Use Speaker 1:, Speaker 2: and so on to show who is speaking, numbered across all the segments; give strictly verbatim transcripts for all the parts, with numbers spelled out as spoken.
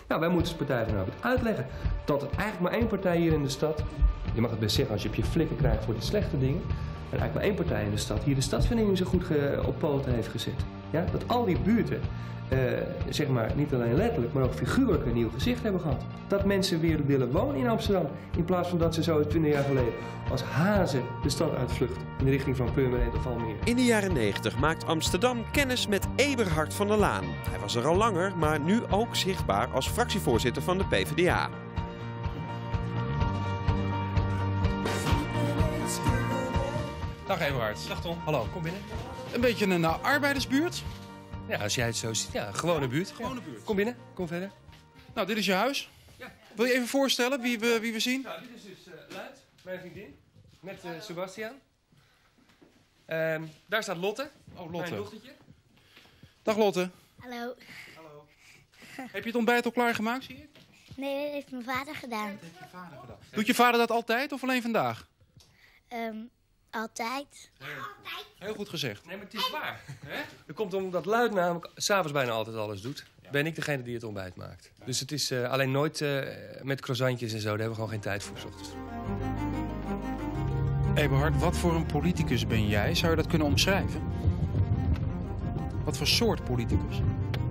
Speaker 1: Nou, wij moeten als Partij van de Arbeid uitleggen dat er eigenlijk maar één partij hier in de stad, je mag het best zeggen als je op je flikken krijgt voor die slechte dingen, er eigenlijk maar één partij in de stad hier de stadsvernieuwing zo goed op poten heeft gezet. Ja? Dat al die buurten, uh, zeg maar, niet alleen letterlijk, maar ook figuurlijk een nieuw gezicht hebben gehad. Dat mensen weer willen wonen in Amsterdam, in plaats van dat ze zo twintig jaar geleden als hazen de stad uitvluchten in de richting van Purmerend of Almere.
Speaker 2: In de jaren negentig maakt Amsterdam kennis met Eberhard van der Laan. Hij was er al langer, maar nu ook zichtbaar als fractievoorzitter van de P v d A.
Speaker 3: Dag Eberhard.
Speaker 1: Dag Tom.
Speaker 3: Hallo.
Speaker 1: Kom binnen.
Speaker 3: Een beetje een uh, arbeidersbuurt.
Speaker 1: Ja, als jij het zo ziet. Ja, gewone buurt.
Speaker 3: Gewone buurt.
Speaker 1: Kom binnen, kom verder.
Speaker 3: Nou, dit is je huis. Ja. Wil je even voorstellen wie we, wie we zien?
Speaker 1: Nou, dit is dus uh, Luid, mijn vriendin, met uh, Sebastian. Um, daar staat Lotte,
Speaker 3: oh, Lotte.
Speaker 1: mijn dochtertje.
Speaker 3: Dag Lotte.
Speaker 4: Hallo.
Speaker 3: Hallo. Heb je het ontbijt al klaargemaakt, zie ik?
Speaker 4: Nee, dat heeft mijn vader gedaan.
Speaker 3: Dat heeft je vader gedaan. Doet je vader dat altijd of alleen vandaag?
Speaker 4: Um, altijd.
Speaker 3: Nee. Heel goed gezegd.
Speaker 1: Nee, maar het is waar. Hè? Dat komt omdat Luid namelijk s'avonds bijna altijd alles doet. Ja. Ben ik degene die het ontbijt maakt. Ja. Dus het is uh, alleen nooit uh, met croissantjes en zo. Daar hebben we gewoon geen tijd voor 's ochtends.
Speaker 3: Eberhard, wat voor een politicus ben jij? Zou je dat kunnen omschrijven? Wat voor soort politicus?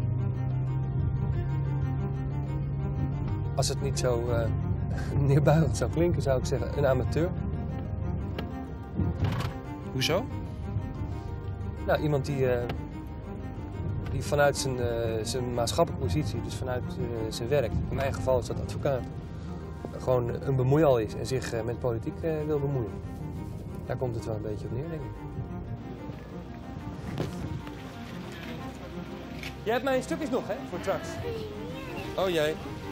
Speaker 1: Als het niet zo uh, neerbuigend zou klinken, zou ik zeggen een amateur.
Speaker 3: Hoezo?
Speaker 1: Nou, iemand die, uh, die vanuit zijn, uh, zijn maatschappelijke positie, dus vanuit uh, zijn werk, in mijn geval is dat advocaat, uh, gewoon een bemoeial is en zich uh, met politiek uh, wil bemoeien. Daar komt het wel een beetje op neer, denk ik. Jij hebt mijn stukjes nog, hè, voor straks. Oh, jij.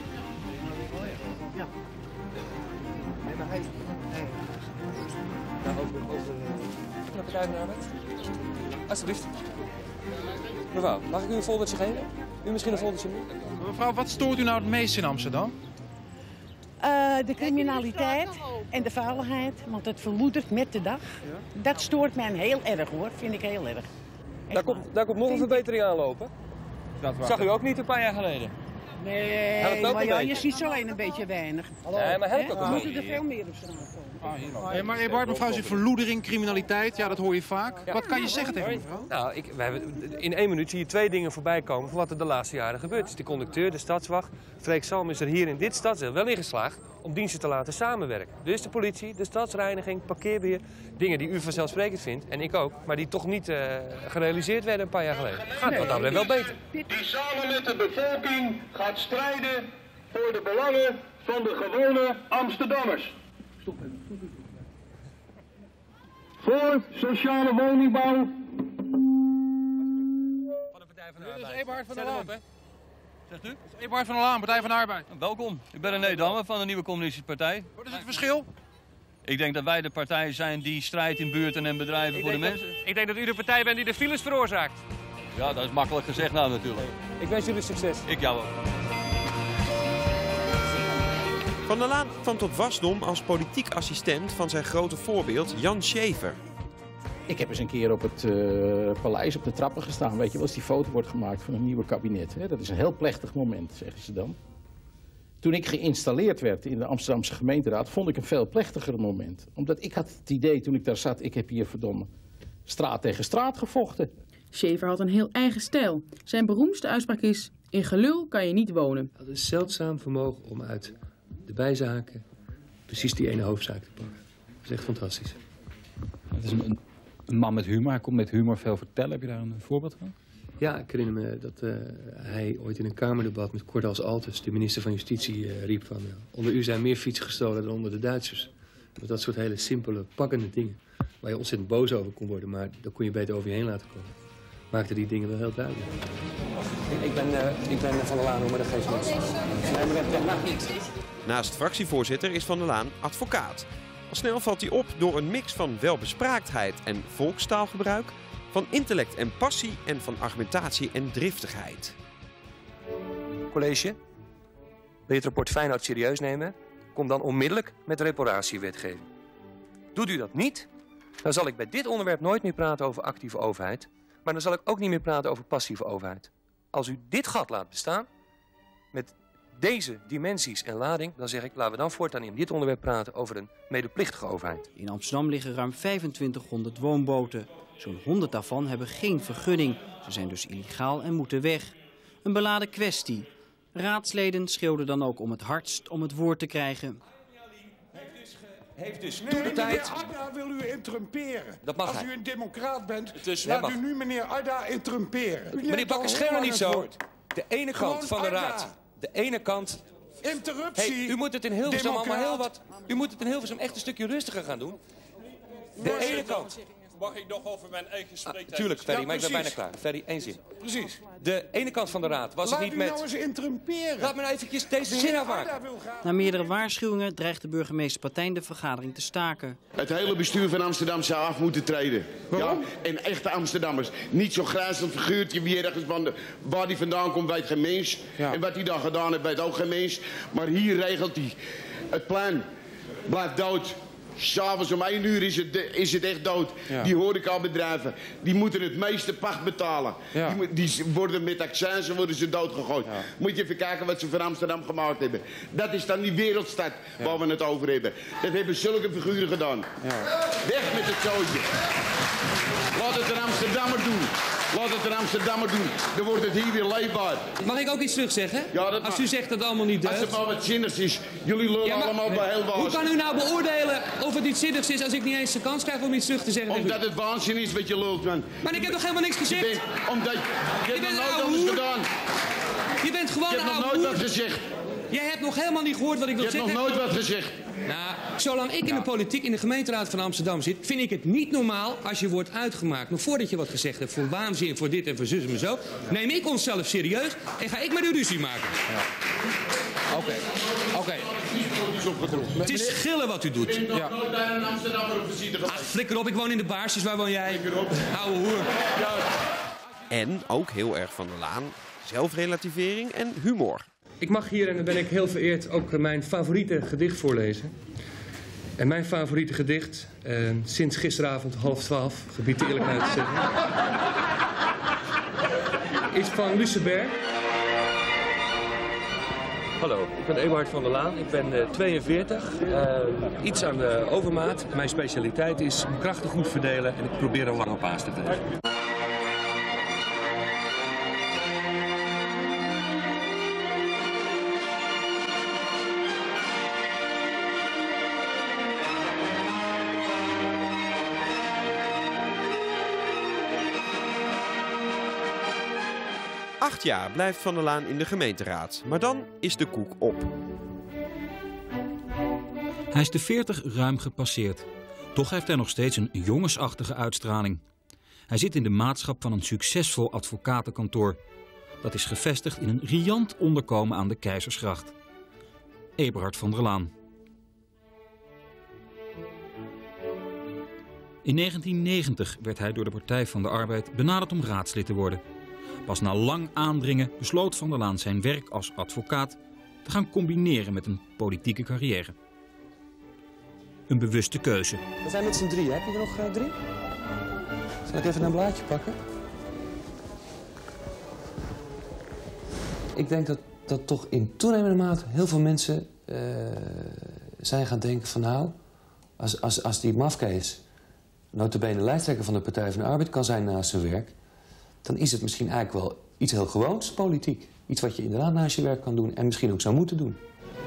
Speaker 5: Ja. Nee, maar hij... hij...
Speaker 1: Nou, over, over de Partij van de Arbeid. Alsjeblieft. Mevrouw, mag ik u een foldertje geven? U misschien een foldertje mee?
Speaker 3: Mevrouw, wat stoort u nou het meest in Amsterdam?
Speaker 6: Uh, de criminaliteit en de veiligheid, want het verloedert met de dag. Dat stoort mij heel erg, hoor. Vind ik heel erg.
Speaker 1: Daar komt, daar komt nog een verbetering aanlopen. Dat zag u ook niet een paar jaar geleden?
Speaker 6: Nee, maar ja, je ziet zo alleen een beetje weinig.
Speaker 1: Nee, maar helpt ook
Speaker 6: Er
Speaker 1: een
Speaker 6: moeten
Speaker 1: beetje.
Speaker 6: er veel meer op straat komen.
Speaker 3: Ah, hier hey, maar Eberhard, mevrouw zegt verloedering, criminaliteit. Ja, dat hoor je vaak. Ja. Wat kan je zeggen tegen mevrouw?
Speaker 1: Nou, ik, wij hebben, in één minuut zie je twee dingen voorbij komen van wat er de laatste jaren gebeurd is. De conducteur, de stadswacht. Freek Salm is er hier in dit stadsdeel wel in geslaagd om diensten te laten samenwerken. Dus de politie, de stadsreiniging, parkeerbeheer. Dingen die u vanzelfsprekend vindt, en ik ook, maar die toch niet uh, gerealiseerd werden een paar jaar geleden. Gaat nee, wat dan wel beter.
Speaker 7: Die samen met de bevolking gaat strijden voor de belangen van de gewone Amsterdammers. Stop even. Voor sociale woningbouw.
Speaker 3: Van de Partij van de Arbeid. Dit is Eberhard van der Laan. Zegt u? Dat is Eberhard van der Laan, Partij van de Arbeid.
Speaker 8: Welkom, ik ben René Damme van de Nieuwe Communistische Partij.
Speaker 3: Wat is het verschil?
Speaker 8: Ik denk dat wij de partij zijn die strijdt in buurten en bedrijven
Speaker 1: ik
Speaker 8: voor de
Speaker 1: dat,
Speaker 8: mensen.
Speaker 1: Ik denk dat u de partij bent die de files veroorzaakt.
Speaker 8: Ja, dat is makkelijk gezegd nou natuurlijk.
Speaker 1: Ik wens jullie succes.
Speaker 8: Ik jou ook.
Speaker 2: Van der Laan kwam tot wasdom als politiek assistent van zijn grote voorbeeld Jan Schever.
Speaker 5: Ik heb eens een keer op het uh, paleis op de trappen gestaan. Weet je wel, als die foto wordt gemaakt van een nieuwe kabinet. Hè? Dat is een heel plechtig moment, zeggen ze dan. Toen ik geïnstalleerd werd in de Amsterdamse gemeenteraad, vond ik een veel plechtiger moment. Omdat ik had het idee toen ik daar zat, ik heb hier verdomme straat tegen straat gevochten.
Speaker 9: Schever had een heel eigen stijl. Zijn beroemdste uitspraak is: in gelul kan je niet wonen.
Speaker 1: Dat is zeldzaam vermogen om uit de bijzaken precies die ene hoofdzaak te pakken. Dat is echt fantastisch.
Speaker 10: Het is een, een man met humor. Hij komt met humor veel vertellen. Heb je daar een voorbeeld van?
Speaker 1: Ja, ik herinner me dat uh, hij ooit in een kamerdebat met Cordals Altes, de minister van Justitie, uh, riep van... Uh, onder u zijn meer fietsen gestolen dan onder de Duitsers. Met dat soort hele simpele, pakkende dingen. Waar je ontzettend boos over kon worden, maar daar kon je beter over je heen laten komen. Maakte die dingen wel heel duidelijk. Ik ben, uh, ik ben Van der Laan, maar dat geeft niks. Nee, maar dat mag niet.
Speaker 2: Naast fractievoorzitter is Van der Laan advocaat. Al snel valt hij op door een mix van welbespraaktheid en volkstaalgebruik, van intellect en passie en van argumentatie en driftigheid.
Speaker 1: College, wil je het rapport Feyenoord serieus nemen? Kom dan onmiddellijk met reparatiewetgeving. Doet u dat niet, dan zal ik bij dit onderwerp nooit meer praten over actieve overheid, maar dan zal ik ook niet meer praten over passieve overheid. Als u dit gat laat bestaan, met deze dimensies en lading, dan zeg ik, laten we dan voortaan in dit onderwerp praten over een medeplichtige overheid.
Speaker 11: In Amsterdam liggen ruim vijfentwintighonderd woonboten. Zo'n honderd daarvan hebben geen vergunning. Ze zijn dus illegaal en moeten weg. Een beladen kwestie. Raadsleden schreeuwden dan ook om het hardst om het woord te krijgen.
Speaker 12: Heeft dus nu de tijd. Meneer Adda wil u interrumperen.
Speaker 1: Dat mag
Speaker 12: Als
Speaker 1: hij.
Speaker 12: u een democraat bent,
Speaker 1: Dus,
Speaker 12: laat
Speaker 1: mag.
Speaker 12: u nu meneer Adda interrumperen.
Speaker 1: Meneer Bakker, schreeuw maar niet zo. De ene kant van de raad. De ene kant.
Speaker 12: Interruptie.
Speaker 1: Hey, u moet het in Hilversum allemaal heel wat. U moet het in Hilversum echt een stukje rustiger gaan doen. De ene kant.
Speaker 13: Mag ik nog over mijn eigen spreektijd?
Speaker 1: Ah, tuurlijk, Ferry,
Speaker 12: Ja,
Speaker 1: maar ik ben bijna
Speaker 12: precies.
Speaker 1: klaar. Ferry, één zin.
Speaker 12: Precies.
Speaker 1: De ene kant van de raad was
Speaker 12: Laat
Speaker 1: het niet
Speaker 12: u
Speaker 1: met...
Speaker 12: nou eens interrumperen.
Speaker 1: Laat me nou eventjes deze zin afmaken.
Speaker 11: Na meerdere waarschuwingen dreigt de burgemeester Patijn de vergadering te staken.
Speaker 14: Het hele bestuur van Amsterdam zou af moeten treden. Ja? En echte Amsterdammers. Niet zo'n grijzend figuurtje wie ergens van de, waar hij vandaan komt weet geen mens.
Speaker 5: Ja.
Speaker 14: En wat hij dan gedaan heeft weet ook geen mens. Maar hier regelt hij. Het plan blijft dood. S'avonds om één uur is het, is het echt dood.
Speaker 5: Ja.
Speaker 14: Die horecabedrijven, die moeten het meeste pacht betalen.
Speaker 5: Ja.
Speaker 14: Die, moet- die worden met accijnzen worden ze doodgegooid.
Speaker 5: Ja.
Speaker 14: Moet je even kijken wat ze van Amsterdam gemaakt hebben. Dat is dan die wereldstad
Speaker 5: Ja.
Speaker 14: waar we het over hebben. Dat hebben zulke figuren gedaan.
Speaker 5: Ja.
Speaker 14: Weg met het zootje. Laat het een Amsterdammer doen. Laat het een Amsterdammer doen. Dan wordt het hier weer leefbaar.
Speaker 1: Mag ik ook iets terugzeggen?
Speaker 14: Ja, dat
Speaker 1: Als
Speaker 14: mag.
Speaker 1: u zegt dat het allemaal niet
Speaker 14: Als
Speaker 1: deugt.
Speaker 14: het maar wat zinnigs is. Jullie lullen
Speaker 1: Ja, maar-
Speaker 14: allemaal bij heel
Speaker 1: Hoe
Speaker 14: baas.
Speaker 1: kan u nou beoordelen of het iets zinnigs is als ik niet eens de kans krijg om iets terug te zeggen? tegen u?
Speaker 14: Omdat het waanzin is wat je lult, man.
Speaker 1: Maar ik heb nog helemaal niks
Speaker 14: Je
Speaker 1: gezegd.
Speaker 14: bent, omdat je
Speaker 1: Je
Speaker 14: hebt
Speaker 1: bent
Speaker 14: nog
Speaker 1: een
Speaker 14: nooit
Speaker 1: ouwe
Speaker 14: anders
Speaker 1: hoer.
Speaker 14: gedaan.
Speaker 1: Je bent gewoon
Speaker 14: Je
Speaker 1: een
Speaker 14: hebt nog
Speaker 1: oude
Speaker 14: nooit wat
Speaker 1: hoer.
Speaker 14: gezegd.
Speaker 1: Jij hebt nog helemaal niet gehoord wat ik
Speaker 14: Je
Speaker 1: wil
Speaker 14: hebt nog
Speaker 1: zeggen.
Speaker 14: nooit wat gezegd.
Speaker 1: Nou, zolang ik in de politiek in de gemeenteraad van Amsterdam zit, vind ik het niet normaal als je wordt uitgemaakt. Nog voordat je wat gezegd hebt voor waanzin, voor dit en voor zus en zo, neem ik onszelf serieus en ga ik met u ruzie maken.
Speaker 3: Oké, oké.
Speaker 1: Het is gillen wat u doet.
Speaker 14: Ik ben nog nooit bij een Amsterdammer op visite geweest.
Speaker 1: Ach, flikker op, ik woon in de Baarsjes, waar woon jij? Ouwe hoer.
Speaker 2: En ook heel erg Van der Laan, zelfrelativering en humor.
Speaker 1: Ik mag hier, en dan ben ik heel vereerd, ook mijn favoriete gedicht voorlezen. En mijn favoriete gedicht, eh, sinds gisteravond half twaalf, gebied de eerlijkheid te zeggen, is van Lucebert. Hallo, ik ben Eberhard van der Laan, ik ben uh, tweeënveertig, uh, iets aan de overmaat. Mijn specialiteit is krachten goed verdelen en ik probeer een lange paas te geven.
Speaker 2: Acht jaar blijft Van der Laan in de gemeenteraad. Maar dan is de koek op.
Speaker 15: Hij is de veertig ruim gepasseerd. Toch heeft hij nog steeds een jongensachtige uitstraling. Hij zit in de maatschap van een succesvol advocatenkantoor. Dat is gevestigd in een riant onderkomen aan de Keizersgracht. Eberhard van der Laan. In negentien negentig werd hij door de Partij van de Arbeid benaderd om raadslid te worden. Pas na lang aandringen besloot Van der Laan zijn werk als advocaat te gaan combineren met een politieke carrière. Een bewuste keuze.
Speaker 1: We zijn met z'n drieën. Heb je er nog uh, drie? Zal ik even een blaadje pakken? Ik denk dat, dat toch in toenemende mate heel veel mensen uh, zijn gaan denken van nou, als, als, als die mafkees nota bene lijsttrekker van de Partij van de Arbeid kan zijn naast zijn werk, dan is het misschien eigenlijk wel iets heel gewoons, politiek. Iets wat je inderdaad naast je werk kan doen en misschien ook zou moeten doen.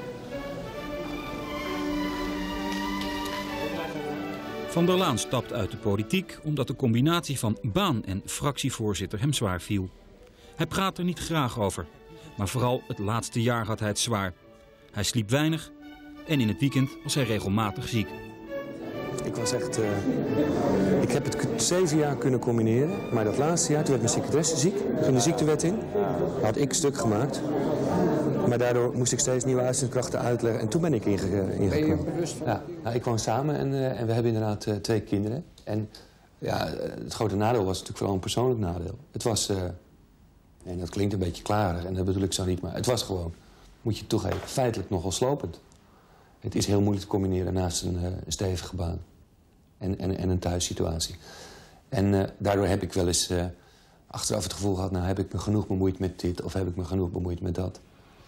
Speaker 15: Van der Laan stapt uit de politiek omdat de combinatie van baan en fractievoorzitter hem zwaar viel. Hij praat er niet graag over, maar vooral het laatste jaar had hij het zwaar. Hij sliep weinig en in het weekend was hij regelmatig ziek.
Speaker 1: Ik was echt... Uh, ik heb het zeven jaar kunnen combineren, maar dat laatste jaar, toen werd mijn secretaresse ziek, ging de ziektewet in, had ik stuk gemaakt. Maar daardoor moest ik steeds nieuwe uitzendkrachten uitleggen en toen ben ik inge ingekomen. Ben je bewust van? Ja, nou, ik woon samen en, uh, en we hebben inderdaad uh, twee kinderen. En ja, het grote nadeel was natuurlijk vooral een persoonlijk nadeel. Het was, uh, en dat klinkt een beetje klarig en dat bedoel ik zo niet, maar het was gewoon, moet je toegeven, feitelijk nogal slopend. Het is heel moeilijk te combineren naast een, uh, een stevige baan en, en, en een thuissituatie. En uh, daardoor heb ik wel eens uh, achteraf het gevoel gehad, nou heb ik me genoeg bemoeid met dit of heb ik me genoeg bemoeid met dat.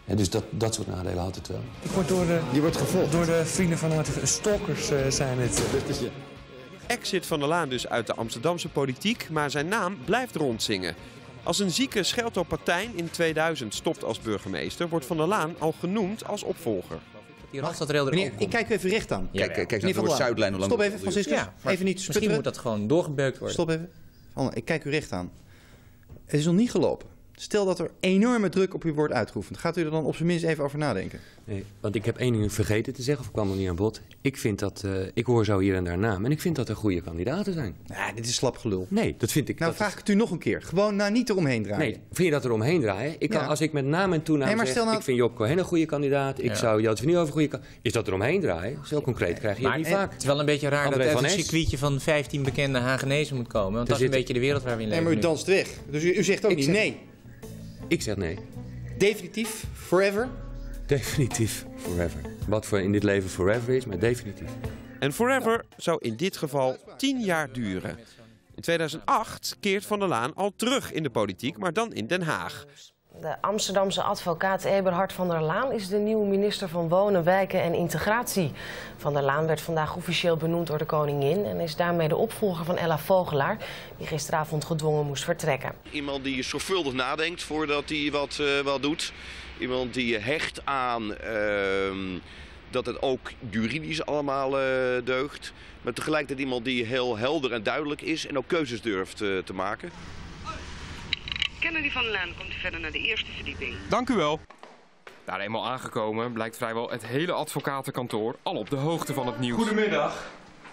Speaker 16: Ja, dus dat, dat soort nadelen had het wel.
Speaker 17: Ik word door de,
Speaker 14: Je wordt gevolgd.
Speaker 17: door de vrienden van het stalkers uh, zijn het.
Speaker 2: Exit Van der Laan dus uit de Amsterdamse politiek, maar zijn naam blijft rondzingen. Als een zieke Scheltopatijn in tweeduizend stopt als burgemeester, wordt Van der Laan al genoemd als opvolger.
Speaker 18: Meneer, ik kijk u even recht aan.
Speaker 19: Kijk, kijk, kijk naar de Zuidlijn. Hoe lang
Speaker 18: Stop even, Franciscus.
Speaker 19: Ja,
Speaker 18: even niet
Speaker 19: misschien moet dat gewoon doorgebeukt worden.
Speaker 18: Stop even. Ik kijk u recht aan. Het is nog niet gelopen. Stel dat er enorme druk op u wordt uitgeoefend. Gaat u er dan op zijn minst even over nadenken?
Speaker 16: Nee, want ik heb één ding vergeten te zeggen, of kwam nog niet aan bod. Ik vind dat, uh, ik hoor zo hier en daar namen en ik vind dat er goede kandidaten zijn.
Speaker 18: Ja, dit is slap gelul.
Speaker 16: Nee, dat vind ik.
Speaker 18: Nou,
Speaker 16: dat
Speaker 18: vraag ik het u nog een keer. Gewoon nou niet eromheen draaien.
Speaker 16: Nee, vind je dat er omheen draaien? Ik kan,
Speaker 18: Ja.
Speaker 16: Als ik met naam en toenaam
Speaker 18: Nee, maar
Speaker 16: zeg,
Speaker 18: stel nou-
Speaker 16: ik vind Job Cohen een goede kandidaat, ik
Speaker 19: Ja.
Speaker 16: zou Joost van Nieuwhoven een goede kandidaat. Is dat er omheen draaien? Zo concreet krijg je het
Speaker 19: Maar
Speaker 16: niet
Speaker 19: eh,
Speaker 16: vaak.
Speaker 19: het is wel een beetje raar
Speaker 16: André
Speaker 19: dat er
Speaker 16: van
Speaker 19: even een
Speaker 16: Es.
Speaker 19: circuitje van vijftien bekende Hagenezen moet komen. Want dat is een
Speaker 16: zit-
Speaker 19: beetje de wereld waar we in
Speaker 18: Nee,
Speaker 19: leven
Speaker 18: maar u
Speaker 19: nu.
Speaker 18: danst weg. Dus u, u zegt ook
Speaker 16: Ik
Speaker 18: niet
Speaker 16: zeg-
Speaker 18: nee.
Speaker 16: Ik zeg nee.
Speaker 18: Definitief? Forever?
Speaker 16: Definitief forever. Wat voor in dit leven forever is, maar definitief.
Speaker 2: En forever zou in dit geval tien jaar duren. In tweeduizend acht keert Van der Laan al terug in de politiek, maar dan in Den Haag.
Speaker 20: De Amsterdamse advocaat Eberhard van der Laan is de nieuwe minister van Wonen, Wijken en Integratie. Van der Laan werd vandaag officieel benoemd door de koningin en is daarmee de opvolger van Ella Vogelaar, die gisteravond gedwongen moest vertrekken.
Speaker 21: Iemand die zorgvuldig nadenkt voordat hij wat, uh, wat doet. Iemand die hecht aan uh, dat het ook juridisch allemaal uh, deugt. Maar tegelijkertijd iemand die heel helder en duidelijk is en ook keuzes durft uh, te maken.
Speaker 22: Kennedy van der Laan komt verder naar de eerste verdieping.
Speaker 23: Dank u wel. Daar eenmaal aangekomen blijkt vrijwel het hele advocatenkantoor al op de hoogte van het nieuws.
Speaker 24: Goedemiddag.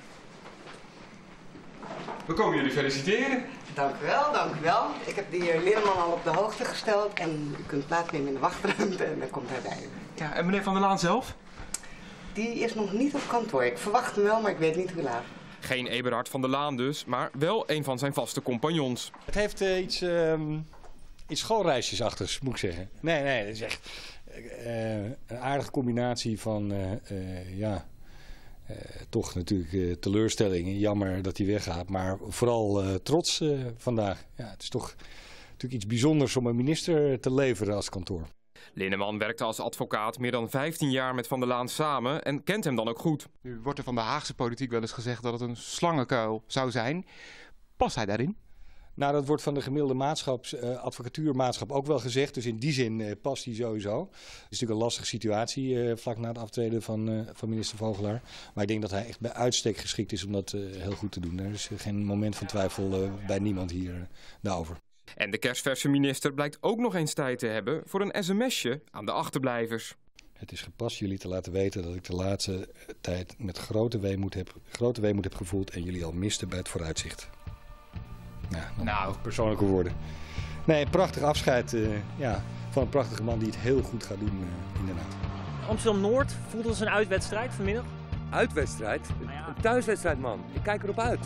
Speaker 24: We komen jullie feliciteren.
Speaker 25: Dank u wel, dank u wel. Ik heb de heer Linneman al op de hoogte gesteld en u kunt plaatsnemen in de wachtruimte en dan komt hij bij u.
Speaker 24: Ja, en meneer Van der Laan zelf?
Speaker 25: Die is nog niet op kantoor. Ik verwacht hem wel, maar ik weet niet hoe laat.
Speaker 23: Geen Eberhard van der Laan dus, maar wel een van zijn vaste compagnons.
Speaker 26: Het heeft uh, iets, uh, iets schoolreisjesachtigs, moet ik zeggen. Nee, nee, het is echt uh, een aardige combinatie van, uh, uh, ja, uh, toch natuurlijk uh, teleurstellingen. Jammer dat hij weggaat, maar vooral uh, trots uh, vandaag. Ja, het is toch natuurlijk iets bijzonders om een minister te leveren als kantoor.
Speaker 23: Linneman werkte als advocaat meer dan vijftien jaar met Van der Laan samen en kent hem dan ook goed.
Speaker 24: Nu wordt er van de Haagse politiek wel eens gezegd dat het een slangenkuil zou zijn. Past hij daarin?
Speaker 26: Nou, dat wordt van de gemiddelde maatschap, uh, advocatuurmaatschap ook wel gezegd. Dus in die zin uh, past hij sowieso. Het is natuurlijk een lastige situatie uh, vlak na het aftreden van, uh, van minister Vogelaar. Maar ik denk dat hij echt bij uitstek geschikt is om dat uh, heel goed te doen. Er is geen moment van twijfel uh, bij niemand hier uh, daarover.
Speaker 23: En de kerstverse minister blijkt ook nog eens tijd te hebben voor een sms'je aan de achterblijvers.
Speaker 26: Het is gepast jullie te laten weten dat ik de laatste tijd met grote weemoed heb, grote weemoed heb gevoeld en jullie al miste bij het vooruitzicht. Ja, nou, persoonlijke woorden. Nee, een prachtig afscheid uh, ja, van een prachtige man die het heel goed gaat doen uh, in Den Haag.
Speaker 27: Amsterdam-Noord voelt als een uitwedstrijd vanmiddag.
Speaker 1: Uitwedstrijd? Een thuiswedstrijd, man. Ik kijk erop uit.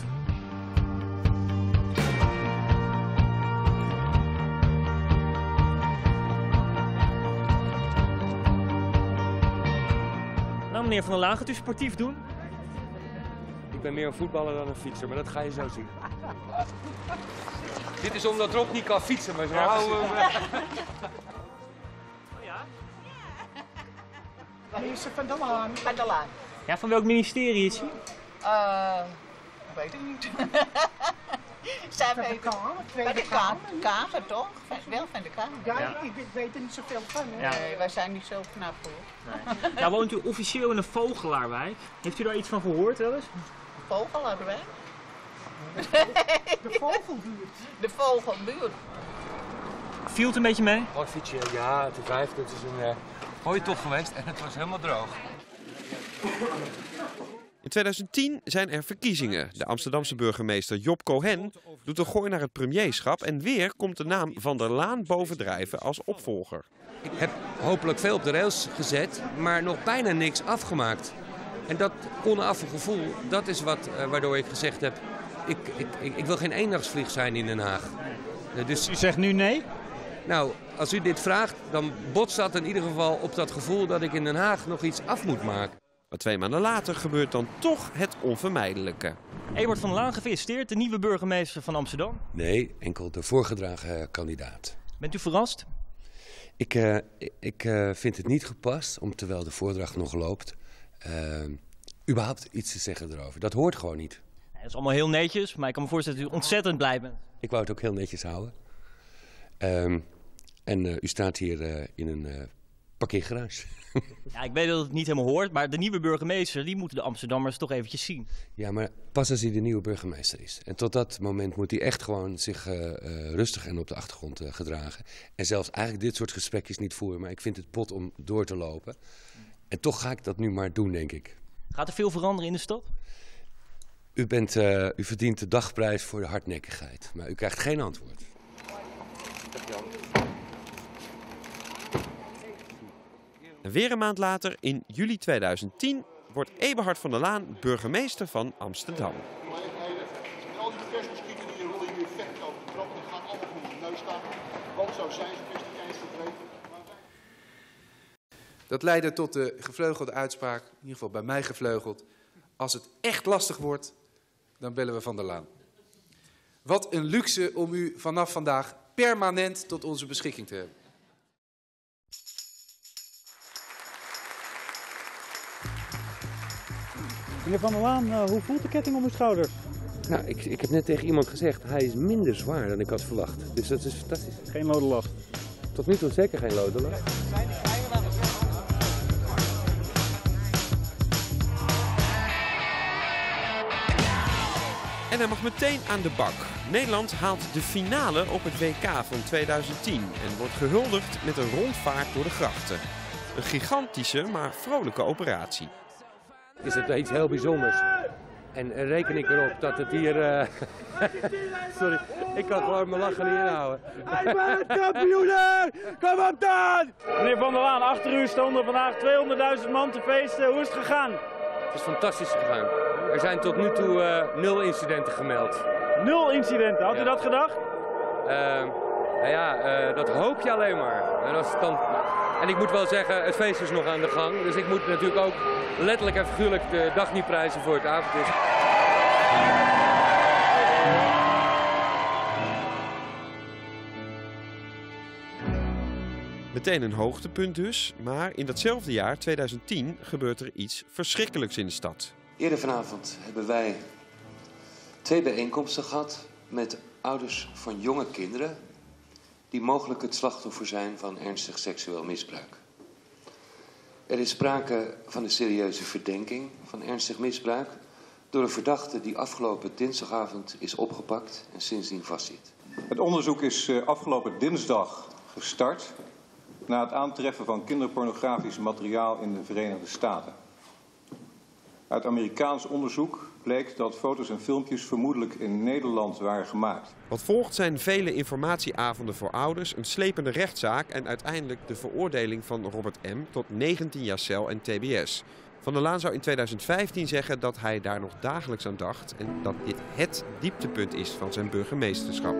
Speaker 27: Nou, meneer Van der Laan, gaat u sportief doen?
Speaker 1: Ik ben meer een voetballer dan een fietser, maar dat ga je zo zien. Dit is omdat Rob niet kan fietsen, maar zo
Speaker 27: Ja,
Speaker 1: houden we hem.
Speaker 27: Oh ja?
Speaker 28: Minister Van der Laan. Van der Laan.
Speaker 27: Ja, van welk ministerie is hij?
Speaker 28: Uh, weet ik niet. Zij Van de weten- Kamer, Bij Tweede de Kamer. Kamer, Kamer toch? Van- Wel van de Kamer. Ja,
Speaker 27: Ja.
Speaker 28: ik weet er niet zoveel van. Hè?
Speaker 27: Ja.
Speaker 28: Nee, wij zijn niet zo knap hoor.
Speaker 27: Nee. Nou woont u officieel in de Vogelaarwijk. Heeft u daar iets van gehoord wel eens?
Speaker 28: Vogelaarwijk? De vogelbuurt. De vogelbuurt.
Speaker 27: Viel het een beetje mee?
Speaker 1: Mooi fietsje, ja, het is vijf. Het is een uh, mooie tocht geweest en het was helemaal droog.
Speaker 2: In tweeduizend tien zijn er verkiezingen. De Amsterdamse burgemeester Job Cohen doet een gooi naar het premierschap en weer komt de naam Van der Laan bovendrijven als opvolger.
Speaker 1: Ik heb hopelijk veel op de rails gezet, maar nog bijna niks afgemaakt. En dat onaffen gevoel, dat is wat, uh, waardoor ik gezegd heb, ik, ik, ik, ik wil geen eendagsvlieg zijn in Den Haag. Uh, dus...
Speaker 27: U zegt nu nee?
Speaker 1: Nou, als u dit vraagt, dan botst dat in ieder geval op dat gevoel dat ik in Den Haag nog iets af moet maken.
Speaker 2: Maar twee maanden later gebeurt dan toch het onvermijdelijke.
Speaker 27: Eberhard van der Laan, gefeliciteerd, de nieuwe burgemeester van Amsterdam.
Speaker 16: Nee, enkel de voorgedragen kandidaat.
Speaker 27: Bent u verrast?
Speaker 16: Ik, uh, ik uh, vind het niet gepast om, terwijl de voordracht nog loopt, uh, überhaupt iets te zeggen erover. Dat hoort gewoon niet.
Speaker 27: Het is allemaal heel netjes, maar ik kan me voorstellen dat u ontzettend blij bent.
Speaker 16: Ik wou het ook heel netjes houden. Um, en uh, u staat hier uh, in een uh, parkeergarage.
Speaker 27: Ja, ik weet dat het niet helemaal hoort, maar de nieuwe burgemeester, die moeten de Amsterdammers toch eventjes zien.
Speaker 16: Ja, maar pas als hij de nieuwe burgemeester is. En tot dat moment moet hij echt gewoon zich uh, uh, rustig en op de achtergrond uh, gedragen. En zelfs eigenlijk dit soort gesprekjes niet voeren, maar ik vind het pot om door te lopen. En toch ga ik dat nu maar doen, denk ik.
Speaker 27: Gaat er veel veranderen in de stad?
Speaker 16: U, bent, uh, u verdient de dagprijs voor de hardnekkigheid, maar u krijgt geen antwoord.
Speaker 2: En weer een maand later, in juli tweeduizend tien, wordt Eberhard van der Laan burgemeester van Amsterdam.
Speaker 4: Al die verkeersmachines die rollen hier vechten over de trap, die gaan allemaal voor de neus staan. Wat zou zijn, zo best niet eens verdreven.
Speaker 6: Dat leidde tot de gevleugelde uitspraak, in ieder geval bij mij gevleugeld. Als het echt lastig wordt, dan bellen we Van der Laan. Wat een luxe om u vanaf vandaag permanent tot onze beschikking te hebben.
Speaker 7: Meneer Van der Laan, uh, hoe voelt de ketting om uw schouders?
Speaker 16: Nou, ik, ik heb net tegen iemand gezegd, hij is minder zwaar dan ik had verwacht. Dus dat is fantastisch.
Speaker 7: Geen lodenlast?
Speaker 16: Tot nu toe zeker geen lodenlast.
Speaker 2: En hij mag meteen aan de bak. Nederland haalt de finale op het W K van tweeduizend tien en wordt gehuldigd met een rondvaart door de grachten. Een gigantische, maar vrolijke operatie.
Speaker 16: Is het iets heel bijzonders. En reken ik erop dat het hier... Uh... Sorry, ik kan gewoon mijn lachen niet inhouden.
Speaker 7: Ik ben het kampioen! Kom op dan! Meneer Van der Laan, achter u stonden vandaag tweehonderdduizend man te feesten. Hoe is het gegaan?
Speaker 16: Het is fantastisch gegaan. Er zijn tot nu toe uh, nul incidenten gemeld.
Speaker 7: Nul incidenten? Had
Speaker 16: ja.
Speaker 7: u dat gedacht?
Speaker 16: Uh, nou ja, uh, dat hoop je alleen maar. En, als het dan... en ik moet wel zeggen, het feest is nog aan de gang. Dus ik moet natuurlijk ook letterlijk en figuurlijk de dag niet prijzen voor het avonddienst.
Speaker 2: Meteen een hoogtepunt dus, maar in datzelfde jaar, tweeduizend tien, gebeurt er iets verschrikkelijks in de stad.
Speaker 16: Eerder vanavond hebben wij twee bijeenkomsten gehad met ouders van jonge kinderen die mogelijk het slachtoffer zijn van ernstig seksueel misbruik. Er is sprake van een serieuze verdenking van ernstig misbruik door een verdachte die afgelopen dinsdagavond is opgepakt en sindsdien vastzit.
Speaker 8: Het onderzoek is afgelopen dinsdag gestart na het aantreffen van kinderpornografisch materiaal in de Verenigde Staten. Uit Amerikaans onderzoek bleek dat foto's en filmpjes vermoedelijk in Nederland waren gemaakt.
Speaker 2: Wat volgt zijn vele informatieavonden voor ouders, een slepende rechtszaak en uiteindelijk de veroordeling van Robert M. tot negentien jaar cel en T B S. Van der Laan zou in tweeduizend vijftien zeggen dat hij daar nog dagelijks aan dacht en dat dit het dieptepunt is van zijn burgemeesterschap.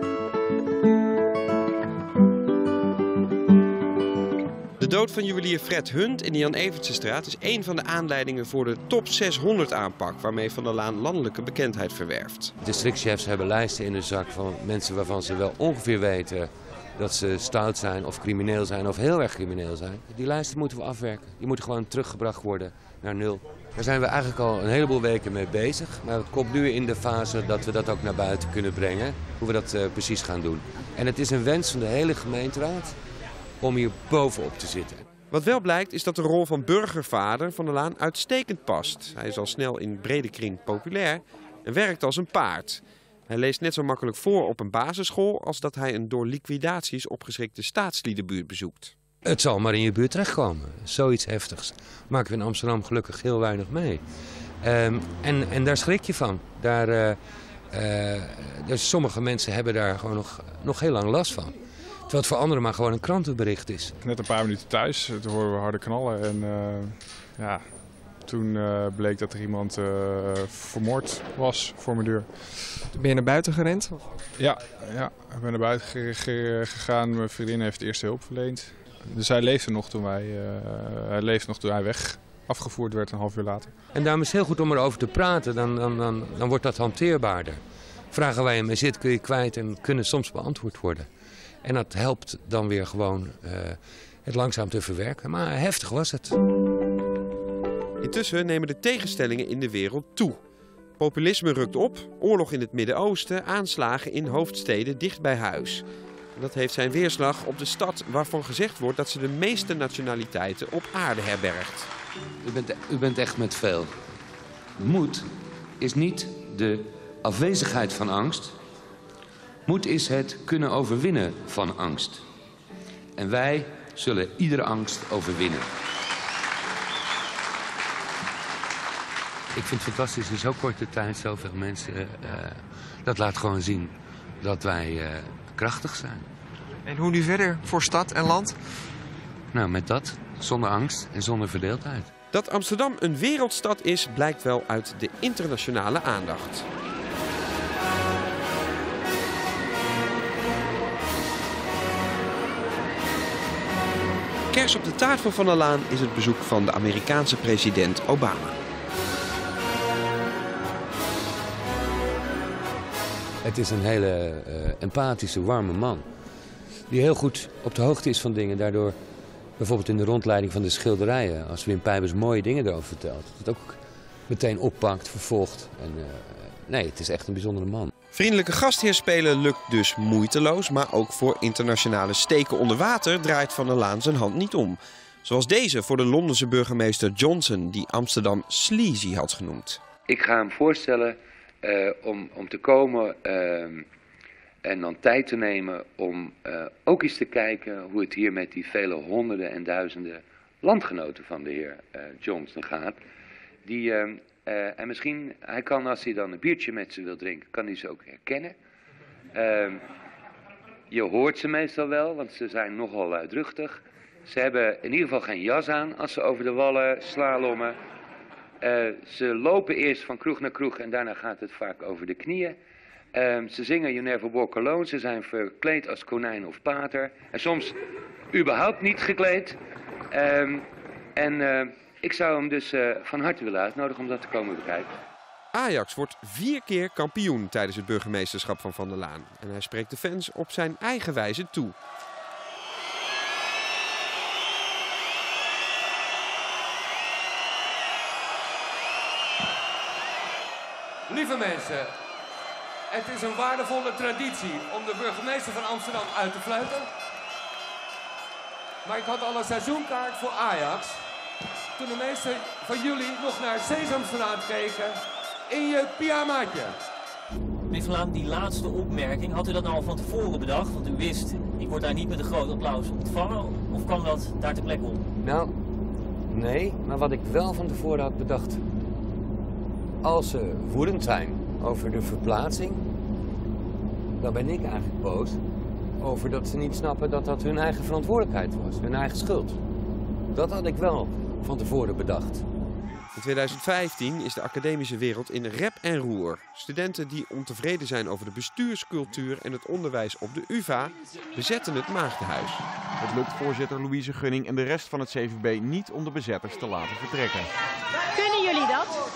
Speaker 2: De dood van juwelier Fred Hunt in de Jan Evertsestraat is een van de aanleidingen voor de top zeshonderd aanpak waarmee Van der Laan landelijke bekendheid verwerft.
Speaker 16: Districtchefs hebben lijsten in de zak van mensen waarvan ze wel ongeveer weten dat ze stout zijn of crimineel zijn of heel erg crimineel zijn. Die lijsten moeten we afwerken. Die moeten gewoon teruggebracht worden naar nul. Daar zijn we eigenlijk al een heleboel weken mee bezig. Maar het komt nu in de fase dat we dat ook naar buiten kunnen brengen. Hoe we dat uh, precies gaan doen. En het is een wens van de hele gemeenteraad om hier bovenop te zitten.
Speaker 2: Wat wel blijkt is dat de rol van burgervader Van der Laan uitstekend past. Hij is al snel in brede kring populair en werkt als een paard. Hij leest net zo makkelijk voor op een basisschool als dat hij een door liquidaties opgeschrikte staatsliedenbuurt bezoekt.
Speaker 16: Het zal maar in je buurt terechtkomen. Zoiets heftigs maken we in Amsterdam gelukkig heel weinig mee. Um, en, en daar schrik je van. Daar, uh, uh, dus sommige mensen hebben daar gewoon nog, nog heel lang last van. Terwijl het voor anderen maar gewoon een krantenbericht is.
Speaker 9: Net een paar minuten thuis, toen hoorden we harde knallen. En uh, ja, toen uh, bleek dat er iemand uh, vermoord was voor mijn deur.
Speaker 17: Ben je naar buiten gerend?
Speaker 9: Ja, ja, ik ben naar buiten ge ge gegaan. Mijn vriendin heeft eerste hulp verleend. Dus hij leefde nog toen wij, uh, hij leefde nog toen hij weg afgevoerd werd een half uur later.
Speaker 16: En daarom is het heel goed om erover te praten, dan, dan, dan, dan wordt dat hanteerbaarder. Vragen waar je mee zit kun je kwijt en kunnen soms beantwoord worden. En dat helpt dan weer gewoon uh, het langzaam te verwerken. Maar heftig was het.
Speaker 2: Intussen nemen de tegenstellingen in de wereld toe. Populisme rukt op, oorlog in het Midden-Oosten, aanslagen in hoofdsteden dicht bij huis. Dat heeft zijn weerslag op de stad waarvan gezegd wordt dat ze de meeste nationaliteiten op aarde herbergt.
Speaker 16: U bent, u bent echt met veel. Moed is niet de afwezigheid van angst. Moed is het kunnen overwinnen van angst. En wij zullen iedere angst overwinnen. Ik vind het fantastisch in zo'n korte tijd zoveel mensen. Uh, dat laat gewoon zien dat wij uh, krachtig zijn.
Speaker 17: En hoe nu verder voor stad en land?
Speaker 16: Nou, met dat. Zonder angst en zonder verdeeldheid.
Speaker 2: Dat Amsterdam een wereldstad is, blijkt wel uit de internationale aandacht. Kers op de taart van Van der Laan is het bezoek van de Amerikaanse president Obama.
Speaker 16: Het is een hele uh, empathische, warme man. Die heel goed op de hoogte is van dingen. Daardoor bijvoorbeeld in de rondleiding van de schilderijen, als Wim Pijbers mooie dingen erover vertelt, dat het ook meteen oppakt, vervolgt. En, uh, nee, het is echt een bijzondere man.
Speaker 2: Vriendelijke gastheer spelen lukt dus moeiteloos, maar ook voor internationale steken onder water draait Van der Laan zijn hand niet om. Zoals deze voor de Londense burgemeester Johnson, die Amsterdam sleazy had genoemd.
Speaker 16: Ik ga hem voorstellen uh, om, om te komen uh, en dan tijd te nemen om uh, ook eens te kijken hoe het hier met die vele honderden en duizenden landgenoten van de heer uh, Johnson gaat. Die, uh, uh, en misschien, hij kan als hij dan een biertje met ze wil drinken, kan hij ze ook herkennen. Uh, je hoort ze meestal wel, want ze zijn nogal luidruchtig. Ze hebben in ieder geval geen jas aan als ze over de wallen slalommen. Uh, ze lopen eerst van kroeg naar kroeg en daarna gaat het vaak over de knieën. Uh, ze zingen You Never Walk Alone, ze zijn verkleed als konijn of pater. En soms überhaupt niet gekleed. Uh, en uh, ik zou hem dus uh, van harte willen uitnodigen om dat te komen bekijken.
Speaker 2: Ajax wordt vier keer kampioen tijdens het burgemeesterschap van Van der Laan. En hij spreekt de fans op zijn eigen wijze toe.
Speaker 3: Lieve mensen, het is een waardevolle traditie om de burgemeester van Amsterdam uit te fluiten. Maar ik had al een seizoenkaart voor Ajax. Toen de meesten van jullie nog naar Sesamstraat keken in je pyjamaatje.
Speaker 27: Meneer Van Laan, die laatste opmerking, had u dat nou al van tevoren bedacht? Want u wist, ik word daar niet met een groot applaus ontvangen. Of kwam dat daar ter plekke op?
Speaker 16: Nou, nee, maar wat ik wel van tevoren had bedacht. Als ze woedend zijn over de verplaatsing, dan ben ik eigenlijk boos over dat ze niet snappen dat dat hun eigen verantwoordelijkheid was, hun eigen schuld. Dat had ik wel van tevoren bedacht.
Speaker 2: In tweeduizend vijftien is de academische wereld in rep en roer. Studenten die ontevreden zijn over de bestuurscultuur en het onderwijs op de U vA bezetten het Maagdenhuis.
Speaker 5: Het lukt voorzitter Louise Gunning en de rest van het C V B niet om de bezetters te laten vertrekken.
Speaker 28: Kunnen jullie dat?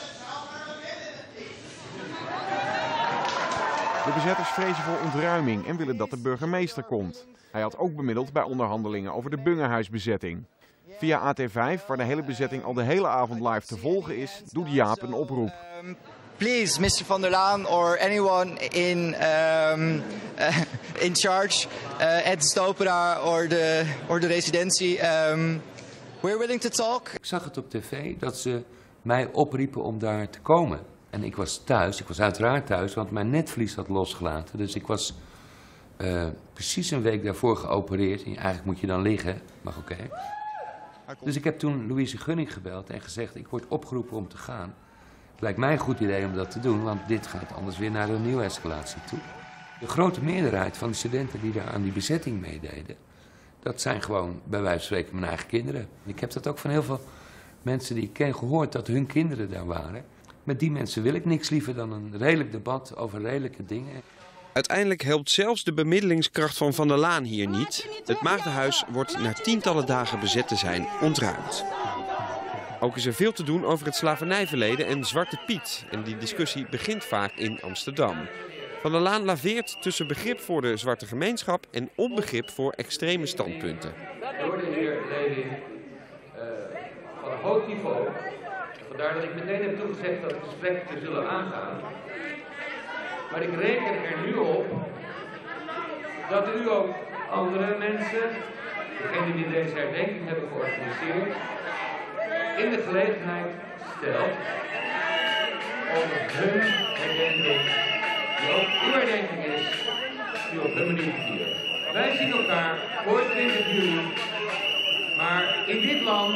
Speaker 5: De bezetters vrezen voor ontruiming en willen dat de burgemeester komt. Hij had ook bemiddeld bij onderhandelingen over de Bungehuisbezetting. Via A T vijf, waar de hele bezetting al de hele avond live te volgen is, doet Jaap een oproep.
Speaker 10: Um, please, mister Van der Laan or anyone in, um, uh, in charge uh, at the Stopera or the, or the residentie, um, we're willing to talk.
Speaker 16: Ik zag het op tv dat ze mij opriepen om daar te komen. En ik was thuis, ik was uiteraard thuis, want mijn netvlies had losgelaten. Dus ik was uh, precies een week daarvoor geopereerd. En eigenlijk moet je dan liggen, maar oké. Okay. Dus ik heb toen Louise Gunning gebeld en gezegd, ik word opgeroepen om te gaan. Het lijkt mij een goed idee om dat te doen, want dit gaat anders weer naar een nieuwe escalatie toe. De grote meerderheid van de studenten die daar aan die bezetting meededen, dat zijn gewoon bij wijze van spreken mijn eigen kinderen. Ik heb dat ook van heel veel mensen die ik ken gehoord, dat hun kinderen daar waren. Met die mensen wil ik niks liever dan een redelijk debat over redelijke dingen.
Speaker 2: Uiteindelijk helpt zelfs de bemiddelingskracht van Van der Laan hier niet. Het Maagdenhuis wordt na tientallen dagen bezet te zijn ontruimd. Ook is er veel te doen over het slavernijverleden en Zwarte Piet. En die discussie begint vaak in Amsterdam. Van der Laan laveert tussen begrip voor de zwarte gemeenschap en onbegrip voor extreme standpunten.
Speaker 3: leiding uh, van een hoog niveau. Vandaar dat ik meteen heb toegezegd dat gesprekken te zullen aangaan. Maar ik reken er nu op dat u ook andere mensen, degenen die deze herdenking hebben georganiseerd, in de gelegenheid stelt om hun herdenking, die ook uw herdenking is, die op hun manier te vieren. Wij zien elkaar voor twintig juli, maar in dit land,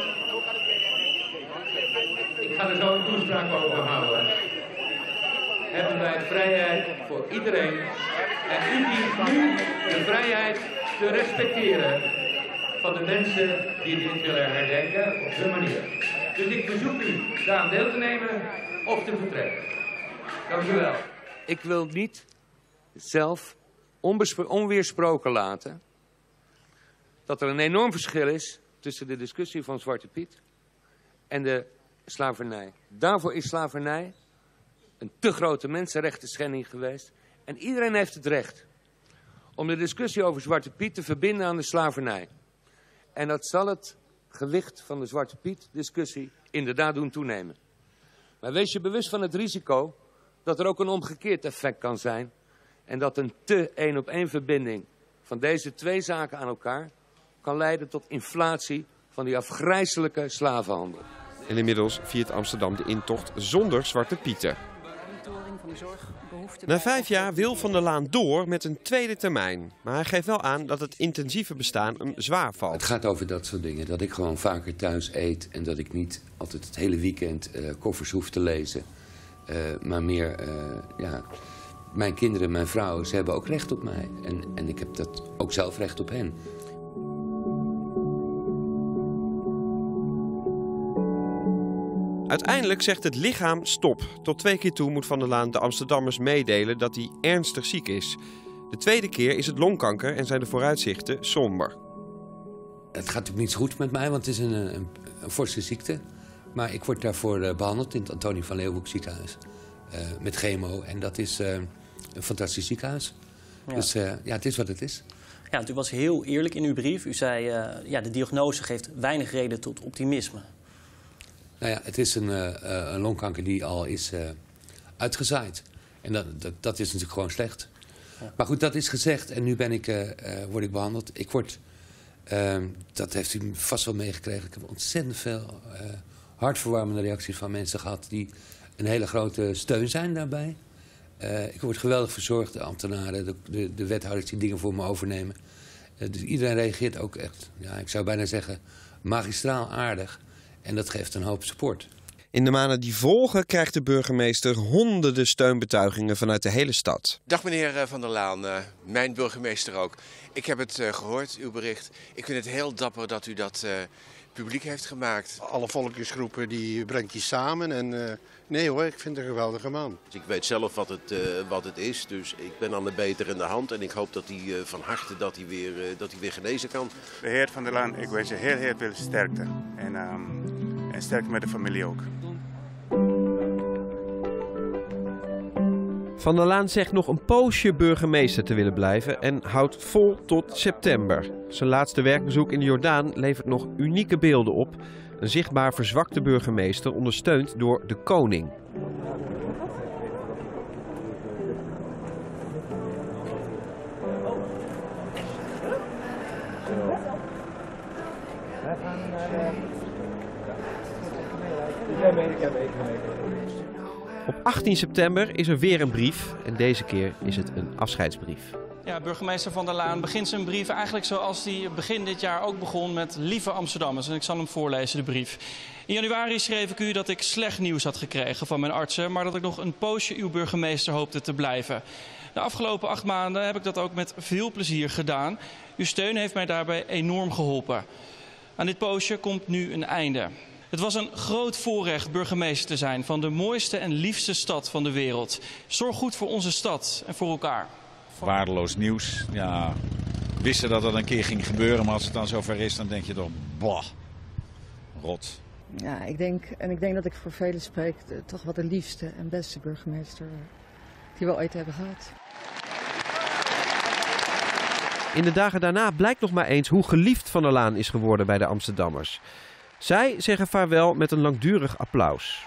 Speaker 3: ik ga er zo een toespraak over houden, hebben wij vrijheid voor iedereen. En u dient nu de vrijheid te respecteren van de mensen die dit willen herdenken op hun manier. Dus ik verzoek u daaraan deel te nemen of te vertrekken. Dank u wel.
Speaker 16: Ik wil niet zelf onweersproken laten dat er een enorm verschil is tussen de discussie van Zwarte Piet en de slavernij. Daarvoor is slavernij een te grote mensenrechtenschending geweest. En iedereen heeft het recht om de discussie over Zwarte Piet te verbinden aan de slavernij. En dat zal het gewicht van de Zwarte Piet discussie inderdaad doen toenemen. Maar wees je bewust van het risico dat er ook een omgekeerd effect kan zijn. En dat een te één op één verbinding van deze twee zaken aan elkaar kan leiden tot inflatie van die afgrijselijke slavenhandel.
Speaker 2: En inmiddels viert Amsterdam de intocht zonder Zwarte Pieten. Na vijf jaar wil Van der Laan door met een tweede termijn. Maar hij geeft wel aan dat het intensieve bestaan hem zwaar valt.
Speaker 16: Het gaat over dat soort dingen. Dat ik gewoon vaker thuis eet. En dat ik niet altijd het hele weekend uh, koffers hoef te lezen. Uh, maar meer, uh, ja... Mijn kinderen, mijn vrouw, ze hebben ook recht op mij. En, en ik heb dat ook zelf recht op hen.
Speaker 2: Uiteindelijk zegt het lichaam stop. Tot twee keer toe moet Van der Laan de Amsterdammers meedelen dat hij ernstig ziek is. De tweede keer is het longkanker en zijn de vooruitzichten somber.
Speaker 16: Het gaat natuurlijk niet zo goed met mij, want het is een, een, een forse ziekte. Maar ik word daarvoor uh, behandeld in het Antonie van Leeuwenhoek ziekenhuis. Uh, met chemo. En dat is uh, een fantastisch ziekenhuis. Ja. Dus uh, ja, het is wat het is.
Speaker 27: Ja, u was heel eerlijk in uw brief. U zei, uh, ja, de diagnose geeft weinig reden tot optimisme.
Speaker 16: Nou ja, het is een, uh, een longkanker die al is uh, uitgezaaid. En dat, dat, dat is natuurlijk gewoon slecht. Ja. Maar goed, dat is gezegd en nu ben ik, uh, uh, word ik behandeld. Ik word, uh, dat heeft u vast wel meegekregen, ik heb ontzettend veel uh, hartverwarmende reacties van mensen gehad die een hele grote steun zijn daarbij. Uh, ik word geweldig verzorgd, de ambtenaren, de, de, de wethouders die dingen voor me overnemen. Uh, dus iedereen reageert ook echt, ja, ik zou bijna zeggen, magistraal aardig. En dat geeft een hoop support.
Speaker 2: In de maanden die volgen krijgt de burgemeester honderden steunbetuigingen vanuit de hele stad.
Speaker 11: Dag meneer Van der Laan, uh, mijn burgemeester ook. Ik heb het uh, gehoord, uw bericht. Ik vind het heel dapper dat u dat uh, publiek heeft gemaakt.
Speaker 12: Alle volksgroepen die brengt je samen en uh, nee hoor, ik vind het een geweldige man.
Speaker 13: Ik weet zelf wat het, uh, wat het is, dus ik ben aan de beter in de hand en ik hoop dat hij uh, van harte dat hij weer, uh, dat hij weer genezen kan.
Speaker 14: De heer Van der Laan, ik wens je heel heel veel sterkte en, um, en sterkte met de familie ook.
Speaker 2: Van der Laan zegt nog een poosje burgemeester te willen blijven en houdt vol tot september. Zijn laatste werkbezoek in de Jordaan levert nog unieke beelden op. Een zichtbaar verzwakte burgemeester ondersteund door de koning. Op achttien september is er weer een brief en deze keer is het een afscheidsbrief.
Speaker 15: Ja, burgemeester Van der Laan begint zijn brief eigenlijk zoals hij begin dit jaar ook begon met lieve Amsterdammers. En ik zal hem voorlezen, de brief. In januari schreef ik u dat ik slecht nieuws had gekregen van mijn artsen, maar dat ik nog een poosje uw burgemeester hoopte te blijven. De afgelopen acht maanden heb ik dat ook met veel plezier gedaan. Uw steun heeft mij daarbij enorm geholpen. Aan dit poosje komt nu een einde. Het was een groot voorrecht burgemeester te zijn van de mooiste en liefste stad van de wereld. Zorg goed voor onze stad en voor elkaar.
Speaker 18: Waardeloos nieuws. Ja, we wisten dat dat een keer ging gebeuren, maar als het dan zover is, dan denk je toch, bah, rot.
Speaker 19: Ja, ik denk, en ik denk dat ik voor velen spreek, de, toch wel de liefste en beste burgemeester die we ooit hebben gehad.
Speaker 2: In de dagen daarna blijkt nog maar eens hoe geliefd Van der Laan is geworden bij de Amsterdammers. Zij zeggen vaarwel met een langdurig applaus.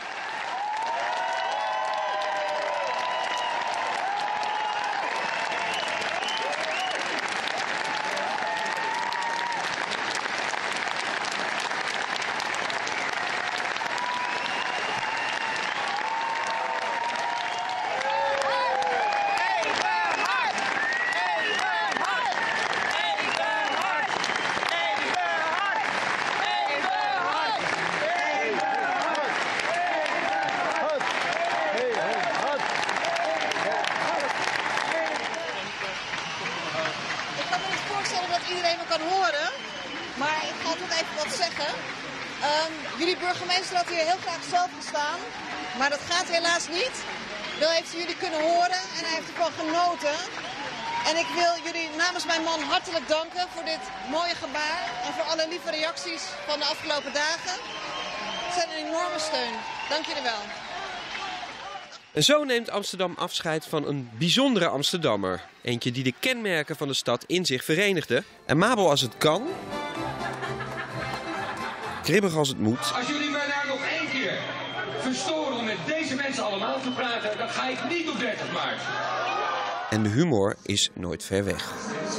Speaker 28: Iedereen me kan horen, maar ik ga toch even wat zeggen. Um, jullie burgemeester had hier heel graag zelf gestaan, maar dat gaat helaas niet. Wel heeft hij jullie kunnen horen en hij heeft ervan genoten. En ik wil jullie namens mijn man hartelijk danken voor dit mooie gebaar en voor alle lieve reacties van de afgelopen dagen. Het zijn een enorme steun. Dank jullie wel.
Speaker 2: En zo neemt Amsterdam afscheid van een bijzondere Amsterdammer. Eentje die de kenmerken van de stad in zich verenigde. Amabel als het kan. Kribbig als het moet.
Speaker 1: Als jullie mij nou nog één keer verstoren om met deze mensen allemaal te praten, dan ga ik niet op dertig maart.
Speaker 2: En de humor is nooit ver weg.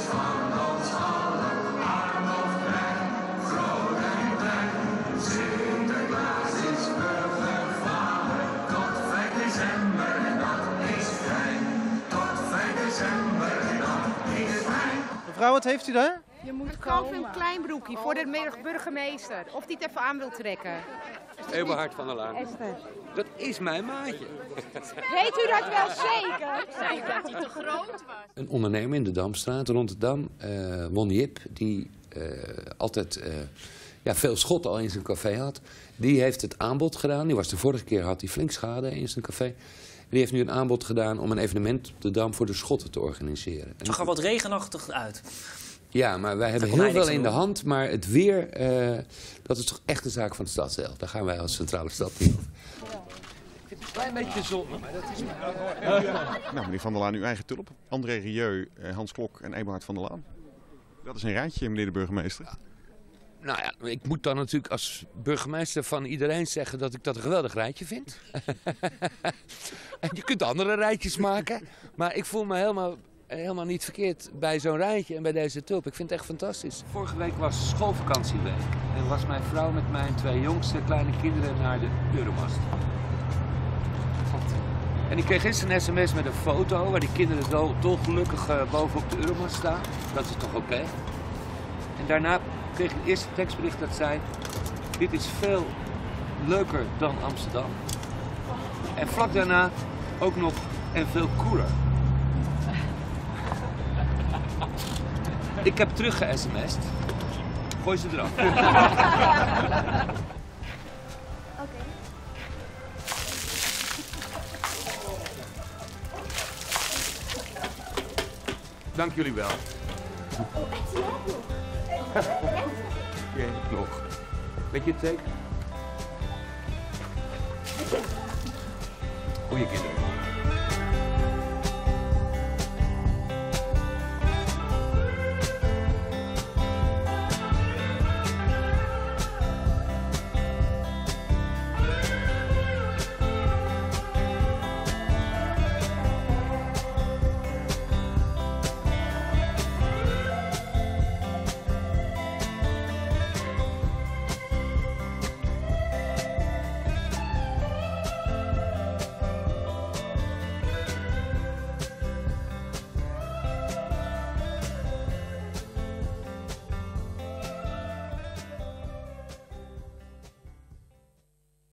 Speaker 20: Mevrouw, wat heeft u daar?
Speaker 21: Je moet gewoon een klein broekje voor de burgemeester. Of die het even aan wil trekken.
Speaker 22: Eberhard van der Laan.
Speaker 21: Esther.
Speaker 22: Dat is mijn maatje.
Speaker 21: Weet u dat wel zeker? Ik zei dat hij te groot was.
Speaker 16: Een ondernemer in de Damstraat, Rotterdam, uh, Won Jip, die uh, altijd uh, ja, veel schot al in zijn café had. Die heeft het aanbod gedaan. Die was de vorige keer, had hij flink schade in zijn café. Die heeft nu een aanbod gedaan om een evenement op de Dam voor de schotten te organiseren.
Speaker 27: Het zag er wat regenachtig uit.
Speaker 16: Ja, maar wij hebben heel veel in de hand. Maar het weer, uh, dat is toch echt een zaak van de stad zelf. Daar gaan wij als centrale stad niet over.
Speaker 22: Ik vind het een klein beetje zonde, maar dat is niet.
Speaker 5: Nou, meneer Van der Laan, uw eigen tulp. André Rieu, Hans Klok en Eberhard van der Laan. Dat is een rijtje, meneer de burgemeester.
Speaker 16: Nou ja, ik moet dan natuurlijk als burgemeester van iedereen zeggen dat ik dat een geweldig rijtje vind. En je kunt andere rijtjes maken. Maar ik voel me helemaal, helemaal niet verkeerd bij zo'n rijtje en bij deze tulp. Ik vind het echt fantastisch. Vorige week was schoolvakantieweek. En was mijn vrouw met mijn twee jongste kleine kinderen naar de Euromast. En ik kreeg gisteren een sms met een foto waar die kinderen zo dolgelukkig uh, bovenop de Euromast staan. Dat is toch oké? Okay? En daarna kreeg ik het eerste tekstbericht dat zei: dit is veel leuker dan Amsterdam. En vlak daarna ook nog en veel cooler. Ik heb terug ge-sms'd. Gooi ze eraf.
Speaker 21: Oké.
Speaker 16: Dank jullie wel.
Speaker 21: Oh, echt leuk.
Speaker 16: Ja, nog. Weet je het zeker? Goeie kinderen.